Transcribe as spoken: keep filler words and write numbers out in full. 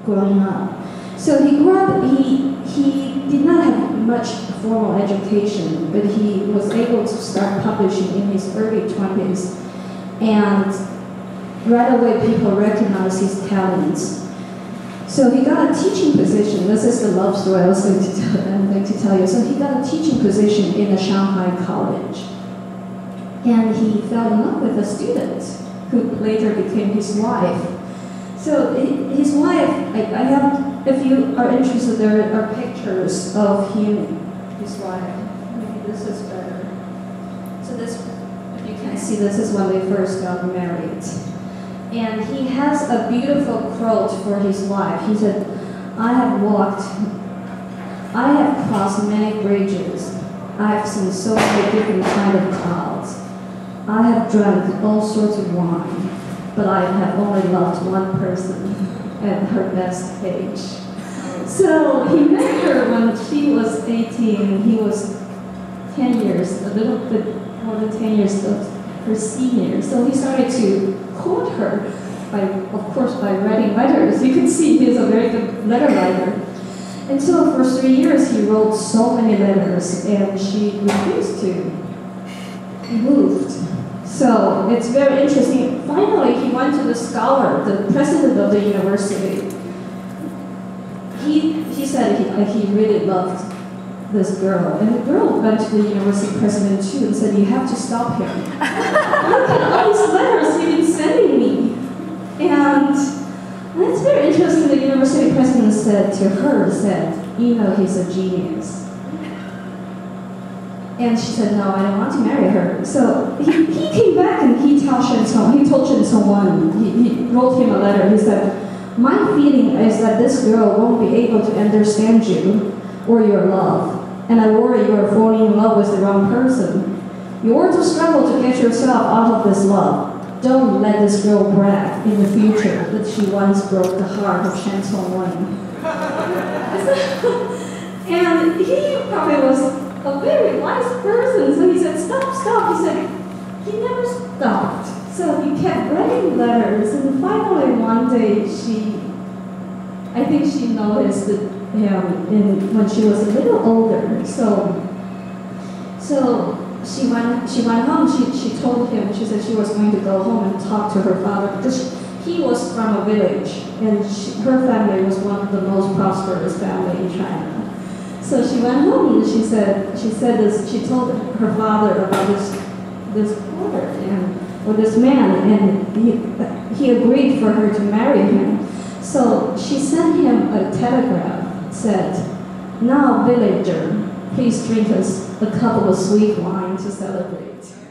growing up. So he grew up, he, he did not have much formal education, but he was able to start publishing in his early twenties. And right away people recognized his talents. So he got a teaching position. This is the love story I was going to tell, I'm going to tell you. So he got a teaching position in a Shanghai college. And he fell in love with a student who later became his wife. So his wife, I, I have, if you are interested, there are pictures of him, his wife. Maybe this is better. So this, if you can see, this is when they first got married. And he has a beautiful quote for his wife. He said, I have walked, I have crossed many bridges. I have seen so many different kinds of clouds. I have drunk all sorts of wine, but I have only loved one person at her best age. So he met her when she was eighteen, and he was ten years, a little bit more than ten years of her senior. So he started to court her, by, of course, by writing letters. You can see he's a very good letter writer. And so for three years he wrote so many letters, and she refused to. He moved. So it's very interesting. Finally, he went to the scholar, the president of the university. He, he said he, he really loved this girl. And the girl went to the university president too and said, you have to stop him. Look at all these letters you've been sending me. And it's very interesting. The university president said to her, said, you know, he's a genius. And she said, no, I don't want to marry her. So he, he came back and he told Chen Cong, he told Chen Cong, he, he wrote him a letter. He said, my feeling is that this girl won't be able to understand you or your love. And I worry you are falling in love with the wrong person. You are to struggle to get yourself out of this love. Don't let this girl brag in the future that she once broke the heart of Chen Cong. And he probably was a very wise person, so he said, stop, stop. He said, he never stopped. So he kept writing letters, and finally one day she, I think she noticed that him in, when she was a little older. So, so she went, she went home, she, she told him, she said she was going to go home and talk to her father, because he was from a village, and she, her family was one of the most prosperous family in China. So she went home and she said, she said this, she told her father about this, this porter and, or this man, and he, he agreed for her to marry him. So she sent him a telegram, said, now villager, please drink us a cup of sweet wine to celebrate.